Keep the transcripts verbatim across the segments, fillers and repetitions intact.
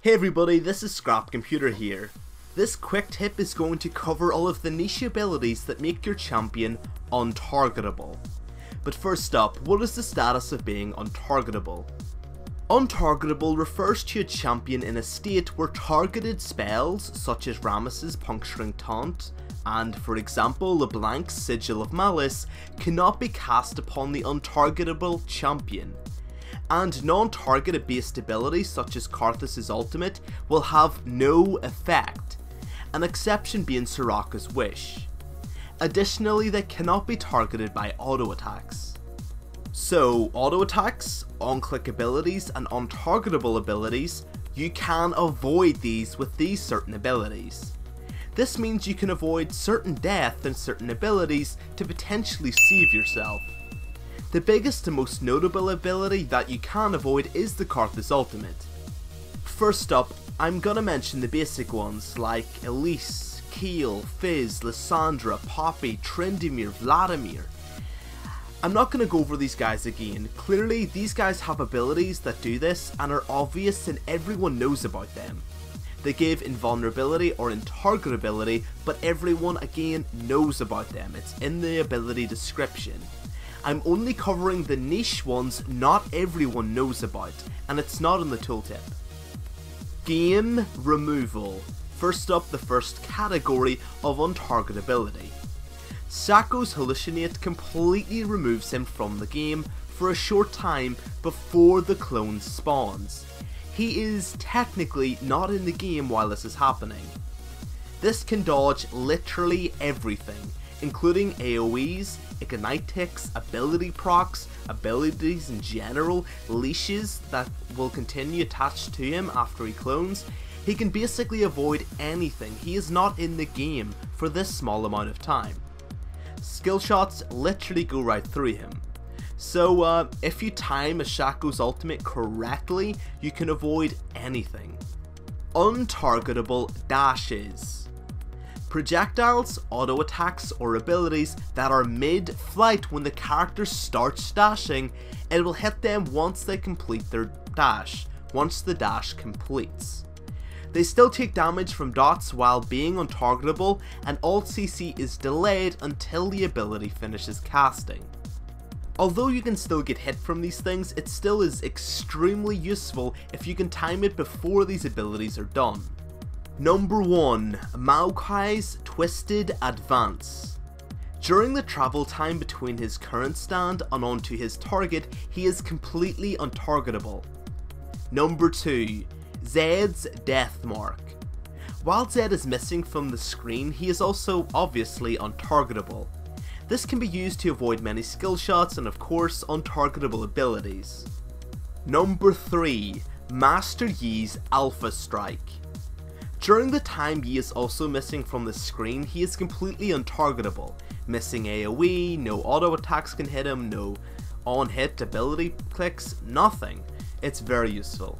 Hey everybody, this is Scrap Computer here. This quick tip is going to cover all of the niche abilities that make your champion untargetable. But first up, what is the status of being untargetable? Untargetable refers to a champion in a state where targeted spells such as Rammus's Puncturing Taunt and, for example, LeBlanc's Sigil of Malice cannot be cast upon the untargetable champion. And non-targeted based abilities such as Karthus' ultimate will have no effect, an exception being Soraka's Wish. Additionally, they cannot be targeted by auto attacks. So, auto attacks, on-click abilities and untargetable abilities, you can avoid these with these certain abilities. This means you can avoid certain death and certain abilities to potentially save yourself. The biggest and most notable ability that you can avoid is the Karthus ultimate. First up, I'm gonna mention the basic ones like Elise, Keel, Fizz, Lissandra, Poppy, Tryndamere, Vladimir. I'm not gonna go over these guys again. Clearly these guys have abilities that do this and are obvious and everyone knows about them. They give invulnerability or untargetability, but everyone again knows about them. It's in the ability description. I'm only covering the niche ones not everyone knows about, and it's not in the tooltip. Game removal. First up, the first category of untargetability. Shaco's Hallucinate completely removes him from the game for a short time before the clone spawns. He is technically not in the game while this is happening. This can dodge literally everything, including AoEs, Ignite ticks, ability procs, abilities in general, leashes that will continue attached to him after he clones. He can basically avoid anything. He is not in the game for this small amount of time. Skill shots literally go right through him. So uh, if you time a Shaco's ultimate correctly, you can avoid anything. Untargetable dashes. Projectiles, auto attacks, or abilities that are mid-flight when the character starts dashing, it will hit them once they complete their dash, once the dash completes. They still take damage from dots while being untargetable, and ult C C is delayed until the ability finishes casting. Although you can still get hit from these things, it still is extremely useful if you can time it before these abilities are done. Number one. Maokai's Twisted Advance. During the travel time between his current stand and onto his target, he is completely untargetable. Number two. Zed's Death Mark. While Zed is missing from the screen, he is also obviously untargetable. This can be used to avoid many skill shots and of course untargetable abilities. Number three. Master Yi's Alpha Strike. During the time Yi is also missing from the screen, he is completely untargetable. Missing AoE, no auto attacks can hit him, no on-hit ability clicks, nothing. It's very useful.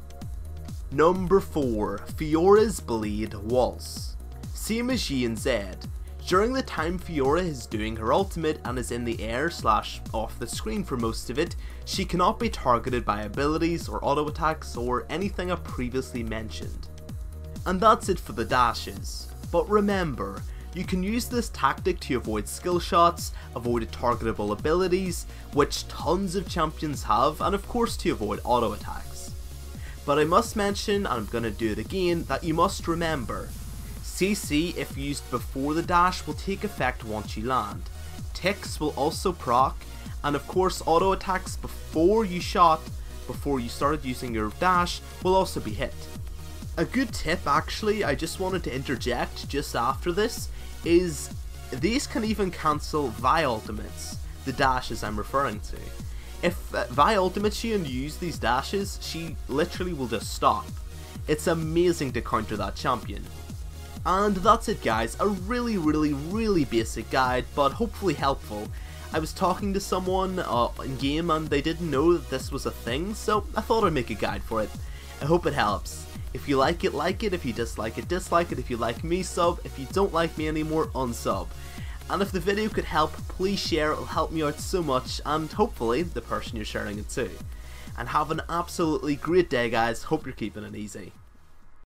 Number four. Fiora's Blade Waltz. Same as Yi and Zed. During the time Fiora is doing her ultimate and is in the air slash off the screen for most of it, she cannot be targeted by abilities or auto attacks or anything I previously mentioned. And that's it for the dashes. But remember, you can use this tactic to avoid skill shots, avoid targetable abilities, which tons of champions have, and of course to avoid auto attacks. But I must mention, and I'm gonna do it again, that you must remember, C C if used before the dash will take effect once you land. Ticks will also proc, and of course auto attacks before you shot, before you started using your dash, will also be hit. A good tip actually, I just wanted to interject just after this, is these can even cancel Vi ultimates, the dashes I'm referring to. If uh, Vi ultimates you and you use these dashes, she literally will just stop. It's amazing to counter that champion. And that's it guys, a really really really basic guide, but hopefully helpful. I was talking to someone uh, in game and they didn't know that this was a thing, so I thought I'd make a guide for it. I hope it helps. If you like it, like it. If you dislike it, dislike it. If you like me, sub. If you don't like me anymore, unsub. And if the video could help, please share, it'll help me out so much, and hopefully the person you're sharing it to. And have an absolutely great day guys, hope you're keeping it easy.